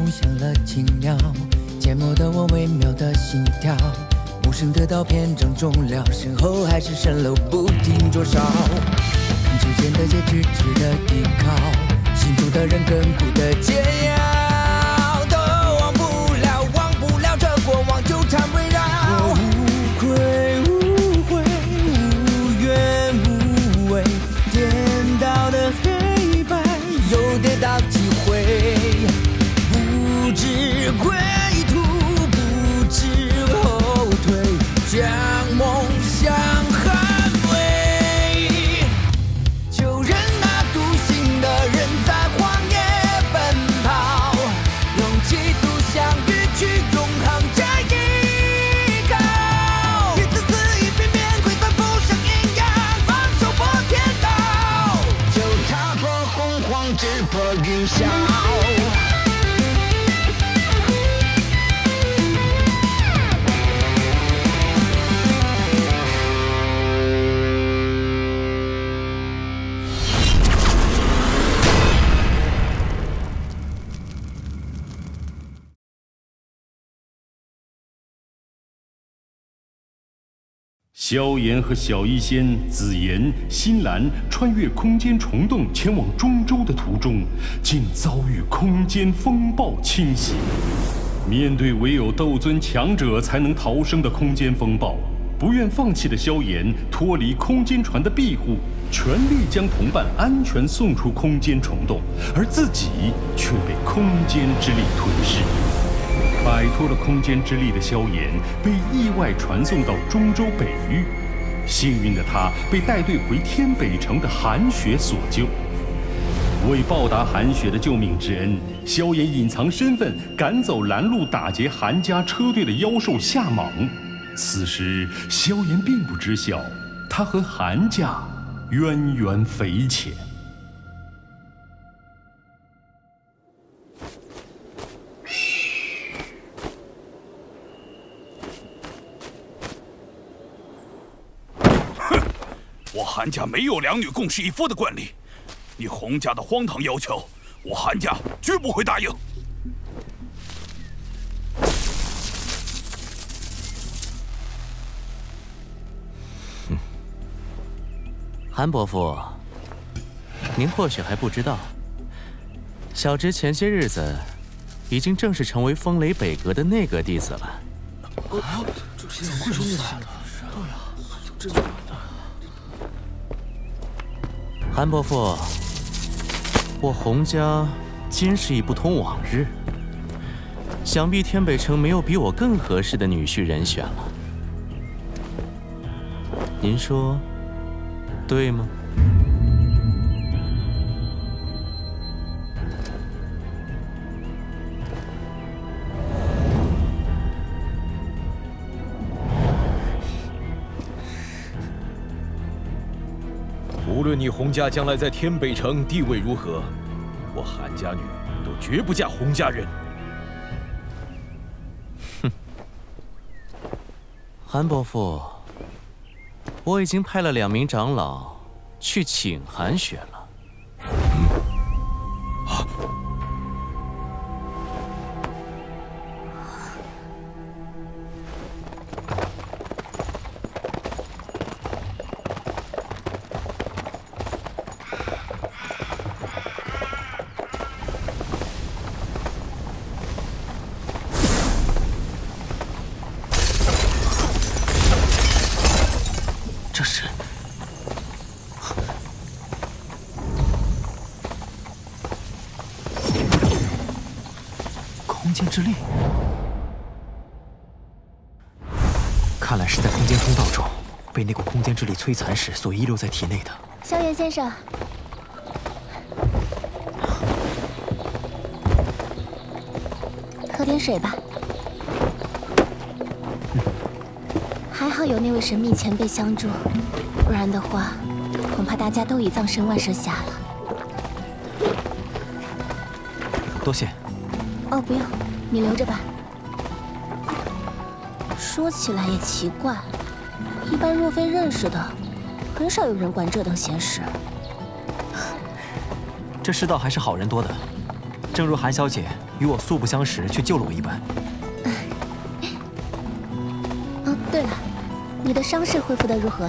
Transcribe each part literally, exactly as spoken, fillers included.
像了青鸟，缄默的我微妙的心跳，无声得到篇章终了，身后还是蜃楼不停灼烧。指尖的戒指值得依靠，心中的人亘古的煎熬，都忘不了，忘不了这过往纠缠围绕。我无愧无悔，无怨无畏，颠倒的黑白又跌倒几回，不知归途，不知后退，将梦想捍卫。就任那独行的人在荒野奔跑，用企图相遇去永恒这依靠。一次次一遍遍溃散浮生阴阳，放手破天道，就踏破洪荒，直破云霄。 萧炎和小医仙、紫妍、新兰穿越空间虫洞前往中州的途中，竟遭遇空间风暴侵袭。面对唯有斗尊强者才能逃生的空间风暴，不愿放弃的萧炎脱离空间船的庇护，全力将同伴安全送出空间虫洞，而自己却被空间之力吞噬。摆脱了空间之力的萧炎被意外传送到中州北域，幸运的他被带队回天北城的韩雪所救。为报答韩雪的救命之恩，萧炎隐藏身份，赶走拦路打劫韩家车队的妖兽夏蟒。此时，萧炎并不知晓，他和韩家渊源匪浅。 我韩家没有两女共侍一夫的惯例，你洪家的荒唐要求，我韩家绝不会答应。 韩伯父，您或许还不知道，小侄前些日子已经正式成为风雷北阁的内阁弟子了。 啊，这怎么会是内阁？对呀，这。 韩伯父，我洪家今世已不同往日，想必天北城没有比我更合适的女婿人选了。您说，对吗？ 无论你洪家将来在天北城地位如何，我韩家女都绝不嫁洪家人。 哼，韩伯父，我已经派了两名长老去请韩雪了。 嗯、啊！ 这是空间之力，看来是在空间通道中被那股空间之力摧残时所遗留在体内的。 萧炎先生，喝点水吧。 嗯、 还好有那位神秘前辈相助，不然的话，恐怕大家都已葬身万舍峡了。 多谢。 哦，不用，你留着吧。说起来也奇怪，一般若非认识的，很少有人管这等闲事。 这世道还是好人多的，正如韩小姐与我素不相识却救了我一般。 哦，对了，你的伤势恢复得如何了？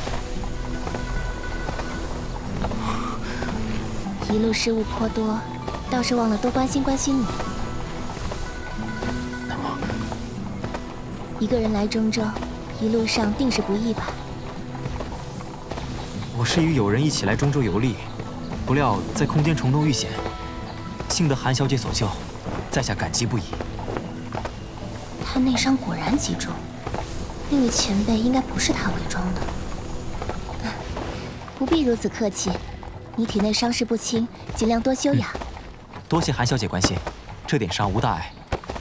一路失误颇多，倒是忘了多关心关心你。 那么， 一个人来中州，一路上定是不易吧？ 我是与友人一起来中州游历，不料在空间虫洞遇险，幸得韩小姐所救，在下感激不已。 他内伤果然极重，那位前辈应该不是他伪装的。不必如此客气，你体内伤势不轻，尽量多休养。 嗯、多谢韩小姐关心，这点伤无大碍。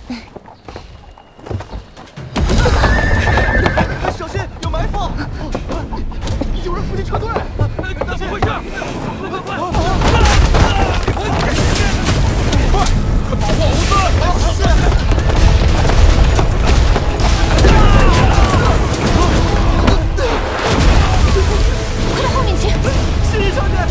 小心，有埋伏！有人伏击车队！怎么回事？快快快！快，快保护猴子！是。 快到后面去！ 谢谢小姐。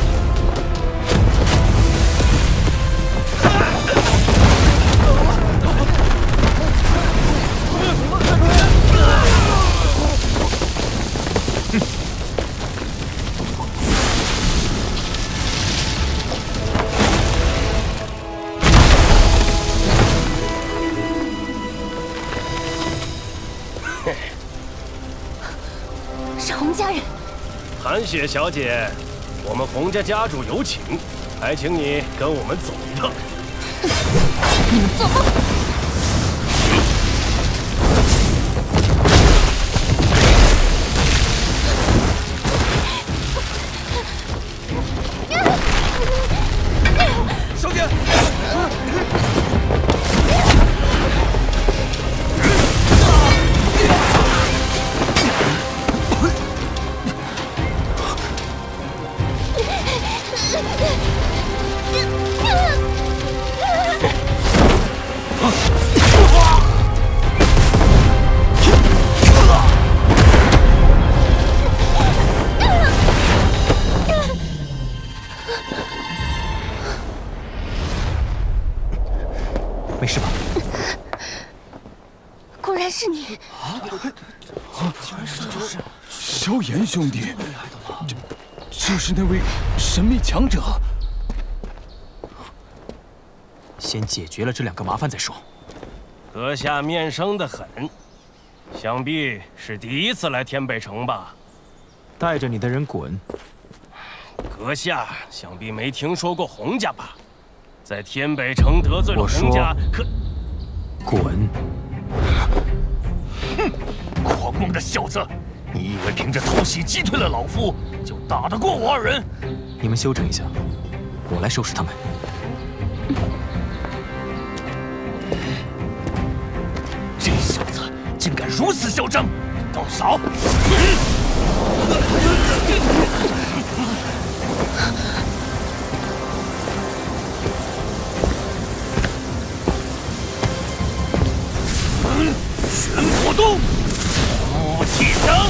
是洪家人。 韩雪小姐，我们洪家家主有请，还请你跟我们走一趟。 你们做梦！ 小姐。 没事吧？ 果然是你！ 啊！居然是就是。萧炎兄弟，这就是那位神秘强者。 先解决了这两个麻烦再说。 阁下面生得很，想必是第一次来天北城吧？ 带着你的人滚！ 阁下想必没听说过洪家吧？在天北城得罪了洪家，可滚！ 哼，狂妄的小子！你以为凭着偷袭击退了老夫，就打得过我二人？ 你们休整一下，我来收拾他们。 这小子竟敢如此嚣张，动手！玄火洞，雾气声。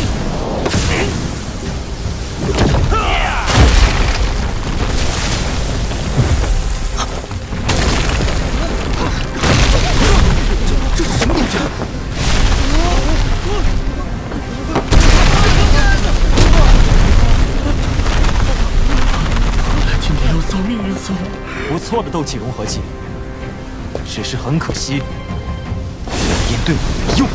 这是什么东西？ 今天要遭命运所，不错的斗气融合技，只是很可惜。也对我没用。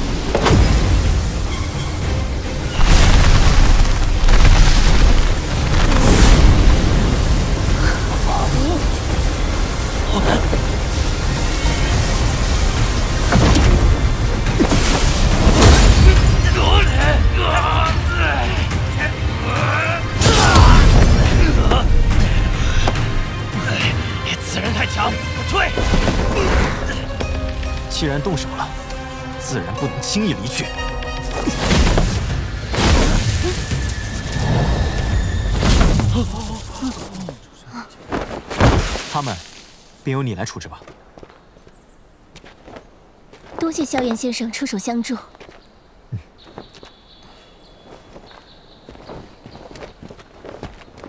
此人太强，我退。 既然动手了，自然不能轻易离去。他们便由你来处置吧。 多谢萧炎先生出手相助。 嗯、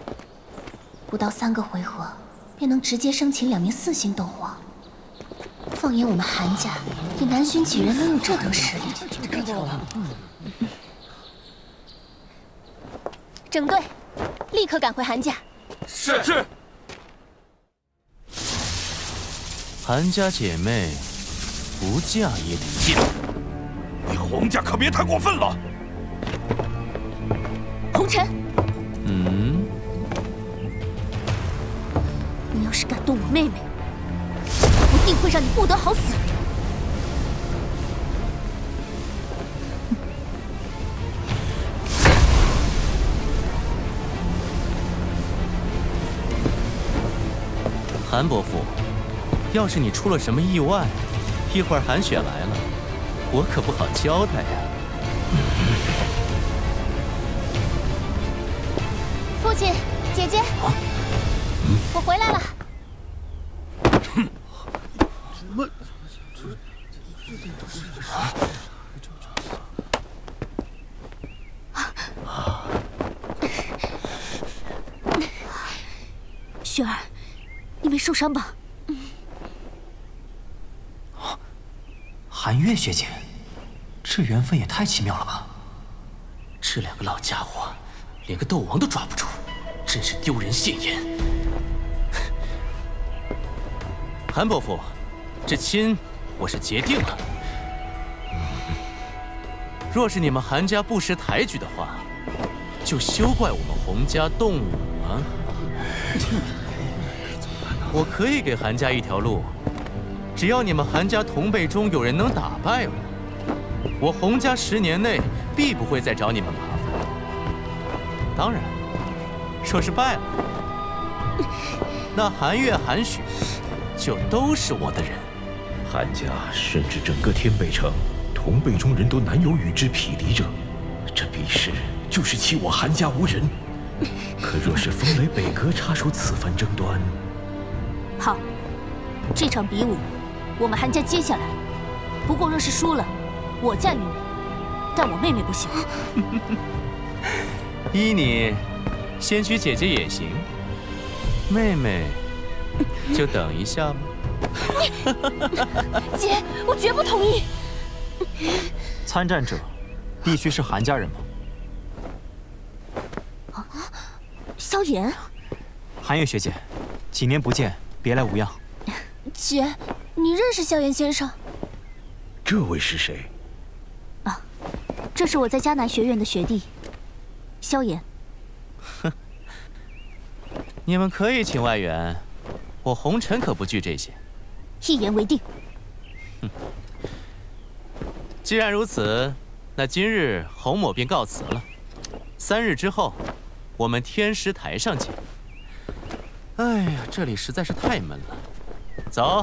不到三个回合，便能直接生擒两名四星斗皇。 放眼我们韩家，也难寻几人能有这等实力。整队，立刻赶回韩家。 是是。 韩家姐妹不嫁也得嫁， 你洪家可别太过分了。 红尘， 嗯， 你要是敢动我妹妹，我定会让你不得好死。 韩伯父，要是你出了什么意外，一会儿韩雪来了，我可不好交代呀。 父亲，姐姐，我回来了。 怎么？ 雪儿，你没受伤吧？ 韩月学姐，这缘分也太奇妙了吧！这两个老家伙，连个斗王都抓不住，真是丢人现眼。 韩伯父，这亲我是结定了。若是你们韩家不识抬举的话，就休怪我们洪家动武了。我可以给韩家一条路，只要你们韩家同辈中有人能打败我，我洪家十年内必不会再找你们麻烦。当然，若是败了，那韩月、韩雪就都是我的人。 韩家甚至整个天北城同辈中人都难有与之匹敌者，这比试就是欺我韩家无人。可若是风雷北阁插手此番争端， 好，这场比武我们韩家接下来。不过若是输了，我嫁于你，但我妹妹不行。 依你，先娶姐姐也行，妹妹就等一下吧。 姐，我绝不同意。 参战者必须是韩家人吗？ 萧炎， 韩月学姐，几年不见，别来无恙。 姐，你认识萧炎先生？ 这位是谁？ 啊，这是我在迦南学院的学弟，萧炎。 哼，你们可以请外援，我红尘可不惧这些。 一言为定。 哼，既然如此，那今日洪某便告辞了。三日之后，我们天师台上见。哎呀，这里实在是太闷了。走。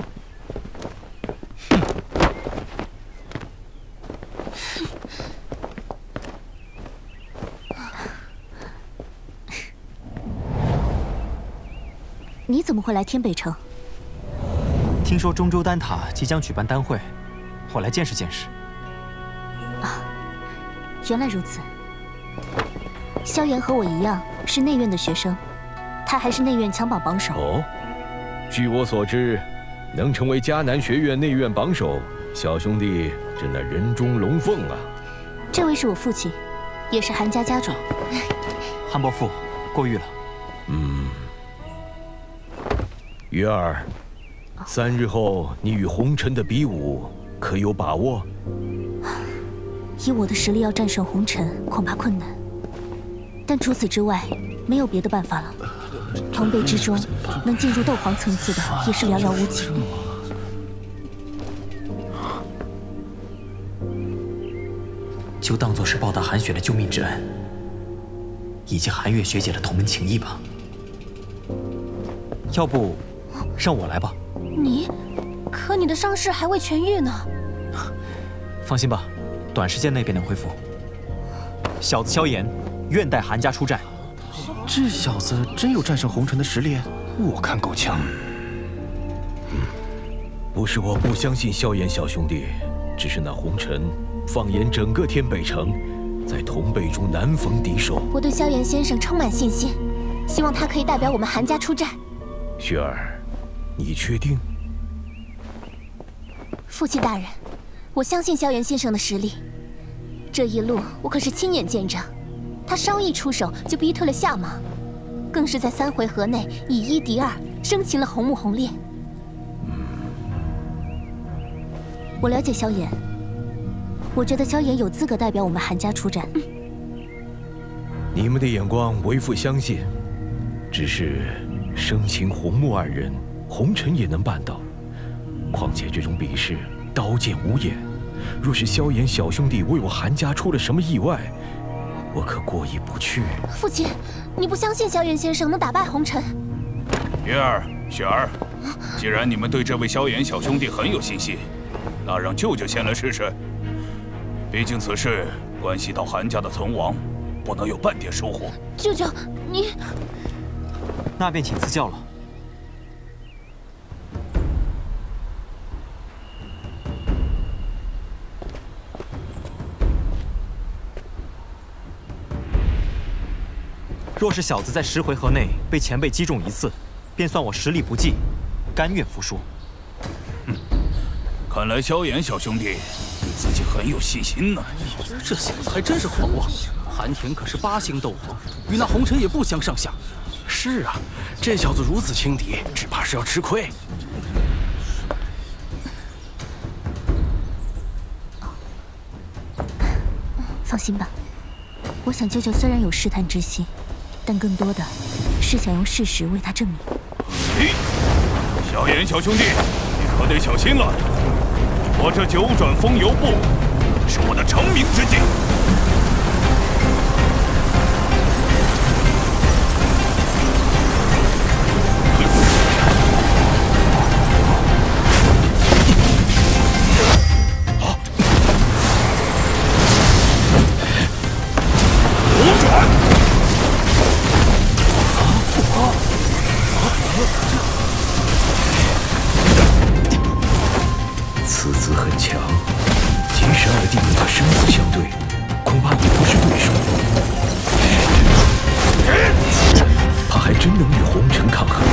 你怎么会来天北城？ 听说中州丹塔即将举办丹会，我来见识见识。 啊，原来如此。萧炎和我一样是内院的学生，他还是内院强榜榜首。 哦，据我所知，能成为迦南学院内院榜首，小兄弟真乃人中龙凤啊！ 这位是我父亲，也是韩家家主。 韩伯父，过誉了。 嗯，鱼儿，三日后你与红尘的比武，可有把握？ 以我的实力要战胜红尘，恐怕困难。但除此之外，没有别的办法了。同辈之中，能进入斗皇层次的，也是寥寥无几。 就当作是报答韩雪的救命之恩，以及韩月学姐的同门情谊吧。要不，让我来吧。 你？可你的伤势还未痊愈呢。 放心吧，短时间内便能恢复。小子萧炎，愿带韩家出战。 这小子真有战胜红尘的实力，我看够呛。 不是我不相信萧炎小兄弟，只是那红尘，放眼整个天北城，在同辈中难逢敌手。 我对萧炎先生充满信心，希望他可以代表我们韩家出战。 雪儿，你确定？ 父亲大人，我相信萧炎先生的实力。这一路我可是亲眼见着，他稍一出手就逼退了夏芒，更是在三回合内以一敌二，生擒了红木红烈。我了解萧炎，我觉得萧炎有资格代表我们韩家出战。嗯、 你们的眼光为父相信，只是生擒红木二人，红尘也能办到。况且这种比试，刀剑无眼。若是萧炎小兄弟为我韩家出了什么意外，我可过意不去。 父亲，你不相信萧炎先生能打败红尘？ 云儿、雪儿，既然你们对这位萧炎小兄弟很有信心，那让舅舅先来试试。毕竟此事关系到韩家的存亡，不能有半点疏忽。 舅舅，你…… 那便请赐教了。若是小子在十回合内被前辈击中一次，便算我实力不济，甘愿服输。 嗯，看来萧炎小兄弟对自己很有信心呢。 这小子还真是狂妄！韩田可是八星斗皇，与那红尘也不相上下。是啊，这小子如此轻敌，只怕是要吃亏。 放心吧，我想舅舅虽然有试探之心，但更多的是想用事实为他证明。 嘿，萧炎小兄弟，你可得小心了！我这九转风游步是我的成名之计。 此子很强，即使二弟与他生死相对，恐怕也不是对手。此人怕还真能与红尘抗衡。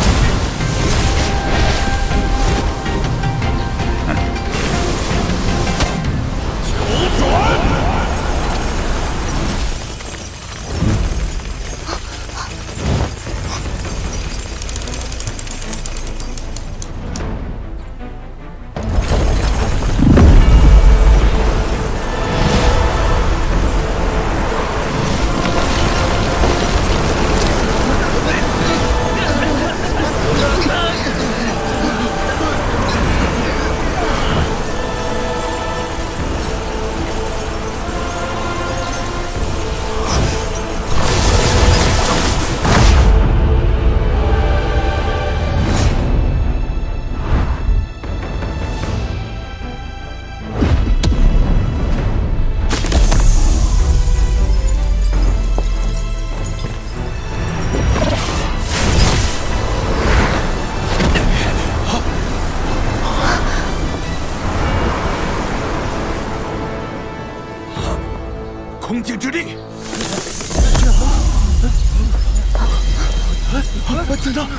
九转！空间之力！紧张！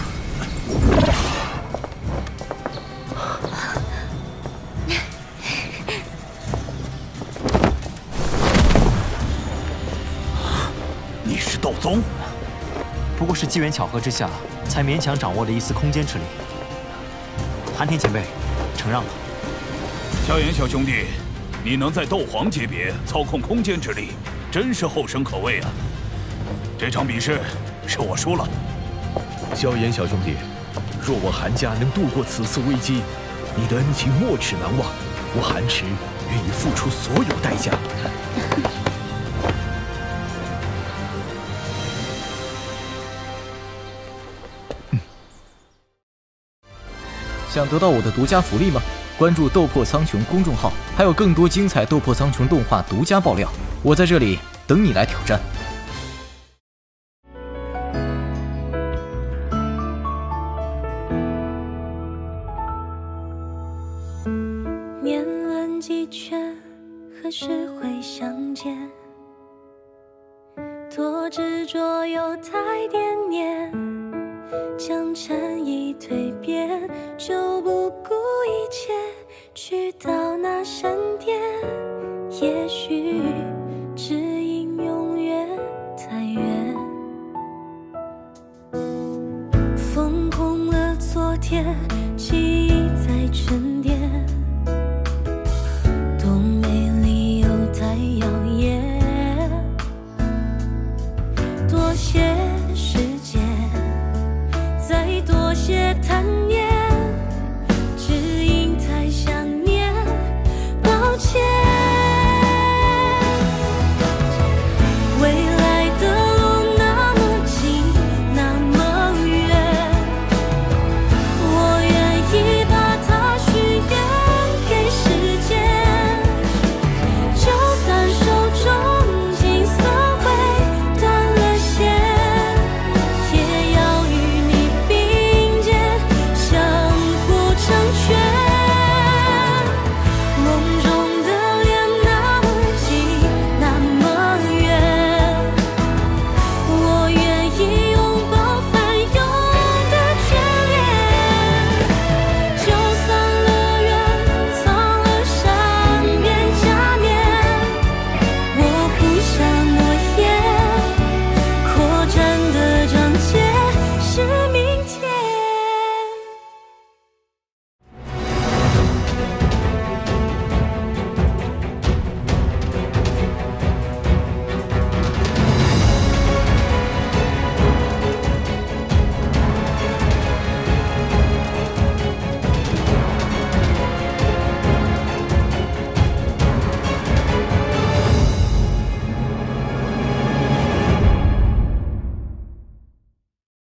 你是斗宗？ 不过是机缘巧合之下，才勉强掌握了一丝空间之力。韩天前辈，承让了。 萧炎小兄弟，你能在斗皇级别操控空间之力，真是后生可畏啊！这场比试是我输了。 萧炎小兄弟，若我韩家能度过此次危机，你的恩情没齿难忘，我韩池愿意付出所有代价。 想得到我的独家福利吗？关注斗破苍穹公众号，还有更多精彩斗破苍穹动画独家爆料，我在这里等你来挑战。 年轮几圈，何时会相见？多执着又太惦念，将诚意蜕变，就不顾一切去到那山巅，也许。